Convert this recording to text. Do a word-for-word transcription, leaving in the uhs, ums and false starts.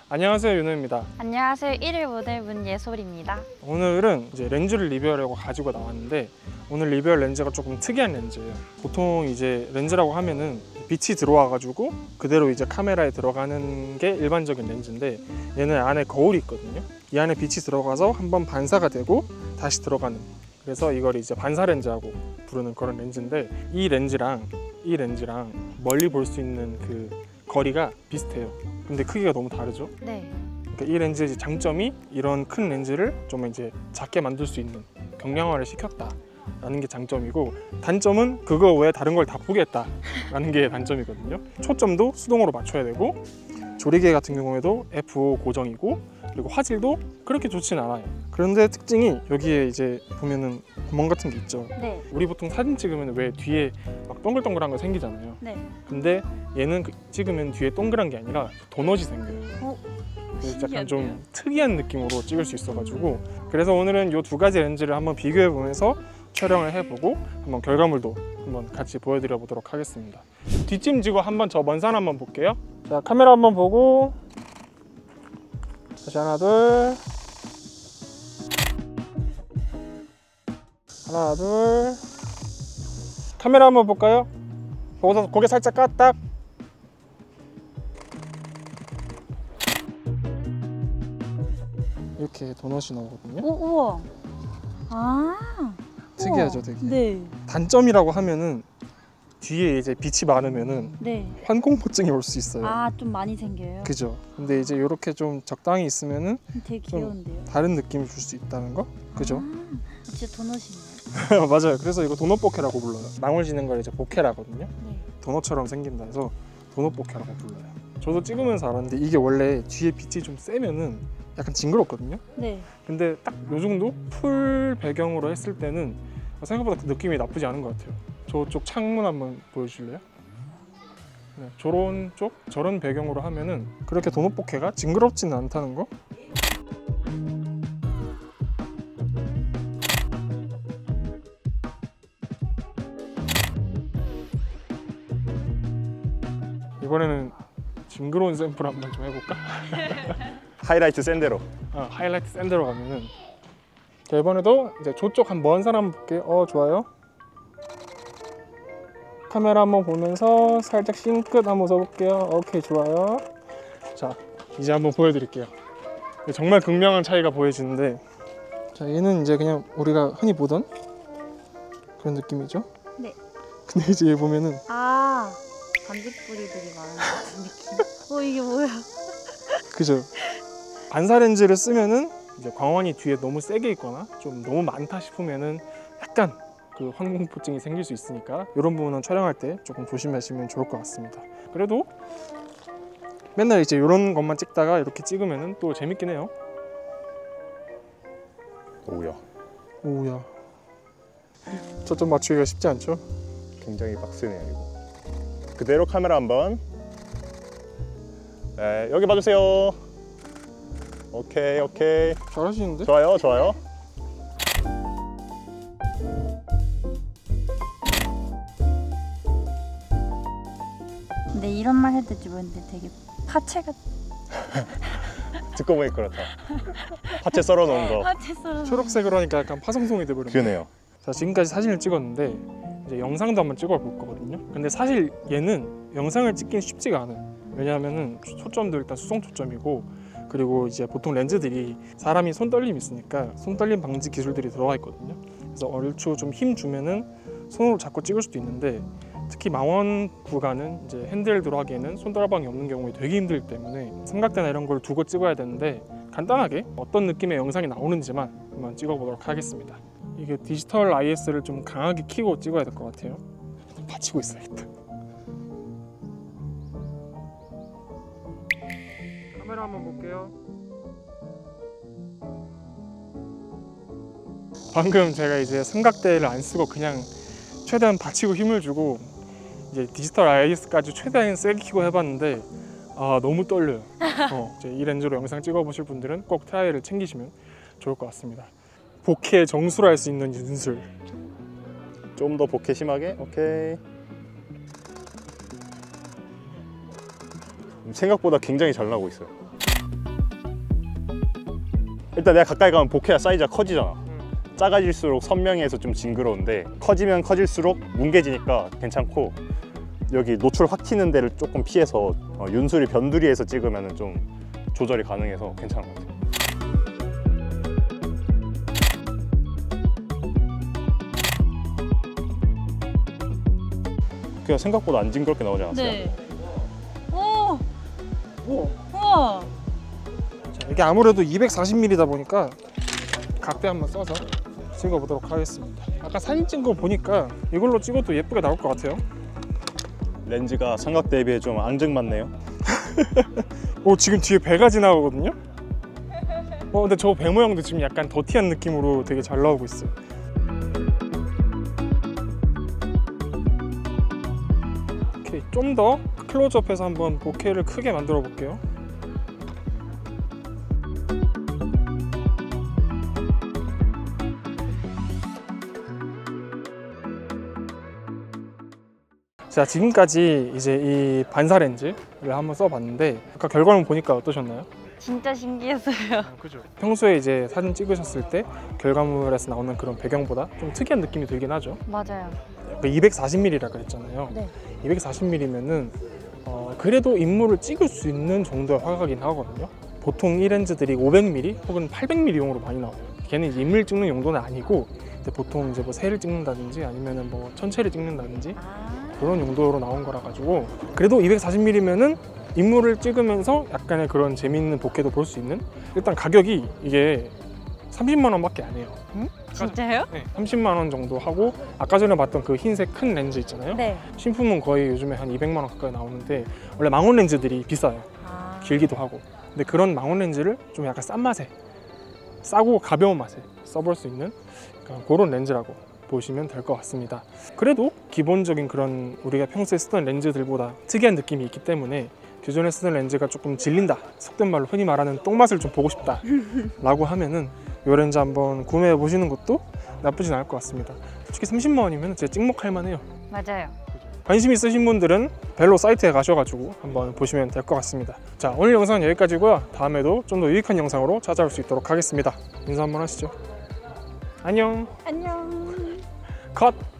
안녕하세요, 윤우입니다. 안녕하세요, 일일 모델 문예솔입니다. 오늘은 이제 렌즈를 리뷰하려고 가지고 나왔는데 오늘 리뷰할 렌즈가 조금 특이한 렌즈예요. 보통 이제 렌즈라고 하면은 빛이 들어와 가지고 그대로 이제 카메라에 들어가는 게 일반적인 렌즈인데 얘는 안에 거울이 있거든요. 이 안에 빛이 들어가서 한번 반사가 되고 다시 들어가는, 그래서 이걸 이제 반사 렌즈하고 부르는 그런 렌즈인데 이 렌즈랑 이 렌즈랑 멀리 볼 수 있는 그 거리가 비슷해요. 근데 크기가 너무 다르죠? 네. 그러니까 이 렌즈의 장점이 이런 큰 렌즈를 좀 이제 작게 만들 수 있는 경량화를 시켰다라는 게 장점이고, 단점은 그거 외에 다른 걸 다 포기했다라는 게 단점이거든요. 초점도 수동으로 맞춰야 되고, 조리개 같은 경우에도 에프 오 고정이고, 그리고 화질도 그렇게 좋진 않아요. 그런데 특징이 여기에 이제 보면은 구멍 같은 게 있죠. 네. 우리 보통 사진 찍으면 왜 뒤에 막 동글동글한 거 생기잖아요. 네. 근데 얘는 그 찍으면 뒤에 동그란 게 아니라 도넛이 생겨요. 어? 그래서 약간 좀 특이한 느낌으로 찍을 수 있어가지고, 그래서 오늘은 이 두 가지 렌즈를 한번 비교해 보면서 촬영을 해보고 한번 결과물도 한번 같이 보여드려 보도록 하겠습니다. 뒷짐지고 한번 저 먼 산 한번 볼게요. 자, 카메라 한번 보고 다시 하나 둘 하나 둘 카메라 한번 볼까요? 보고서 고개 살짝 깠딱. 이렇게 도넛이 나오거든요. 오, 우와. 아. 특이하죠, 우와. 되게. 네. 단점이라고 하면은 뒤에 이제 빛이 많으면은 네. 환공포증이 올 수 있어요. 아, 좀 많이 생겨요. 그죠? 근데 이제 이렇게 좀 적당히 있으면은 되게 좀 귀여운데요. 다른 느낌을 줄 수 있다는 거? 그죠? 아, 진짜 도넛이네요. 맞아요. 그래서 이거 도넛 보케라고 불러요. 망울 지는 걸 이제 보케라거든요. 네. 도넛처럼 생긴다 해서 도넛 보케라고 불러요. 저도 찍으면서 알았는데 이게 원래 뒤에 빛이 좀 세면은 약간 징그럽거든요. 네. 근데 딱 요 정도 풀 배경으로 했을 때는 생각보다 느낌이 나쁘지 않은 것 같아요. 저쪽 창문 한번 보여주실래요? 네, 저런 쪽, 저런 배경으로 하면은 그렇게 도넛 보케가 징그럽지는 않다는 거? 이번에는 징그러운 샘플 한번 좀 해볼까? 하이라이트 샌데로. 아, 하이라이트 샌드로 가면은. 자, 이번에도 이제 저쪽 한 먼 산 한번 볼게요. 어, 좋아요. 카메라 한번 보면서 살짝 싱긋 한번 써볼게요. 오케이, 좋아요. 자, 이제 한번 보여드릴게요. 정말 극명한 차이가 보여지는데, 자, 얘는 이제 그냥 우리가 흔히 보던 그런 느낌이죠? 네. 근데 이제 얘 보면은 아, 반딧불이들이 많은 것 같은 느낌. 어, 이게 뭐야? 그죠? 반사 렌즈를 쓰면은 이제 광원이 뒤에 너무 세게 있거나 좀 너무 많다 싶으면은 약간 그 환공포증이 생길 수 있으니까 이런 부분은 촬영할 때 조금 조심하시면 좋을 것 같습니다. 그래도 맨날 이제 이런 것만 찍다가 이렇게 찍으면은 또 재밌긴 해요. 오우야, 오우야, 초점 맞추기가 쉽지 않죠? 굉장히 빡세네요 이거. 그대로 카메라 한번. 네, 여기 봐주세요. 오케이 오케이. 잘하시는데? 좋아요 좋아요. 근데 이런 말 해도 될지 모르겠는데 되게 파채가 듣고 보니 그렇다. 파채 썰어 놓은 거. 파채 썰어. 초록색으로 하니까 약간 파송송이 돼버렸네. 그러네요. 자, 지금까지 사진을 찍었는데 이제 영상도 한번 찍어 볼 거거든요. 근데 사실 얘는 영상을 찍긴 쉽지가 않아요. 왜냐하면은 초점도 일단 수동 초점이고, 그리고 이제 보통 렌즈들이 사람이 손떨림이 있으니까 손떨림 방지 기술들이 들어가 있거든요. 그래서 얼추 좀 힘 주면은 손으로 잡고 찍을 수도 있는데, 특히 망원 구간은 이제 핸들드로 하기에는 손떨방이 없는 경우에 되게 힘들기 때문에 삼각대나 이런 걸 두고 찍어야 되는데, 간단하게 어떤 느낌의 영상이 나오는지만 한번 찍어보도록 하겠습니다. 이게 디지털 아이에스를 좀 강하게 켜고 찍어야 될 것 같아요. 받치고 있어요 일단. 카메라 한번 볼게요. 방금 제가 이제 삼각대를 안 쓰고 그냥 최대한 받치고 힘을 주고 이제 디지털 아이에스까지 최대한 세게 켜고 해봤는데 아, 너무 떨려요. 어, 이제 이 렌즈로 영상 찍어보실 분들은 꼭 트라이를 챙기시면 좋을 것 같습니다. 보케 정수를 할 수 있는 윤술. 좀 더 보케 심하게. 오케이. 생각보다 굉장히 잘 나오고 있어요. 일단 내가 가까이 가면 보케야 사이즈가 커지잖아. 음. 작아질수록 선명해서 좀 징그러운데 커지면 커질수록 뭉개지니까 괜찮고, 여기 노출 확 튀는 데를 조금 피해서 어, 윤수리 변두리에서 찍으면 좀 조절이 가능해서 괜찮은 것 같아요. 그냥 생각보다 안 징그럽게 나오지 않았어요? 네. 오. 오. 우와. 자, 이게 아무래도 이백사십 밀리미터다 보니까 각대 한번 써서 찍어보도록 하겠습니다. 아까 사진 찍은 거 보니까 이걸로 찍어도 예쁘게 나올 것 같아요. 렌즈가 삼각 대비에 좀 앙증맞네요. 오, 지금 뒤에 배가 지나가거든요. 어, 근데 저 배 모양도 지금 약간 더티한 느낌으로 되게 잘 나오고 있어요. 오케이, 좀 더 클로즈업해서 한번 보케를 크게 만들어 볼게요. 자, 지금까지 이제 이 반사 렌즈를 한번 써봤는데 아까 결과물 보니까 어떠셨나요? 진짜 신기했어요. 그죠. 평소에 이제 사진 찍으셨을 때 결과물에서 나오는 그런 배경보다 좀 특이한 느낌이 들긴 하죠. 맞아요. 이백사십 밀리미터라 그랬잖아요. 네. 이백사십 밀리미터면은 어, 그래도 인물을 찍을 수 있는 정도의 화각이긴 하거든요. 보통 이 렌즈들이 오백 밀리미터 혹은 팔백 밀리미터용으로 많이 나와요. 걔는 이제 인물 찍는 용도는 아니고 이제 보통 이제 뭐 새를 찍는다든지 아니면은 뭐 천체를 찍는다든지 아. 그런 용도로 나온 거라 가지고 그래도 이백사십 밀리미터면은 인물을 찍으면서 약간의 그런 재미있는 보케도 볼 수 있는. 일단 가격이 이게 삼십만 원밖에 안 해요. 진짜요? 네, 삼십만 원 정도 하고 아까 전에 봤던 그 흰색 큰 렌즈 있잖아요. 네. 신품은 거의 요즘에 한 이백만 원 가까이 나오는데 원래 망원 렌즈들이 비싸요. 아. 길기도 하고. 근데 그런 망원 렌즈를 좀 약간 싼 맛에, 싸고 가벼운 맛에 써볼 수 있는 그런 렌즈라고 보시면 될 것 같습니다. 그래도 기본적인 그런 우리가 평소에 쓰던 렌즈들보다 특이한 느낌이 있기 때문에 기존에 쓰던 렌즈가 조금 질린다, 속된 말로 흔히 말하는 똥맛을 좀 보고 싶다 라고 하면은 이 렌즈 한번 구매해 보시는 것도 나쁘진 않을 것 같습니다. 솔직히 삼십만 원이면 진짜 찍먹할 만해요. 맞아요. 관심 있으신 분들은 벨로 사이트에 가셔가지고 한번 보시면 될 것 같습니다. 자, 오늘 영상은 여기까지고요. 다음에도 좀 더 유익한 영상으로 찾아올 수 있도록 하겠습니다. 인사 한번 하시죠. 안녕. 안녕. 컷.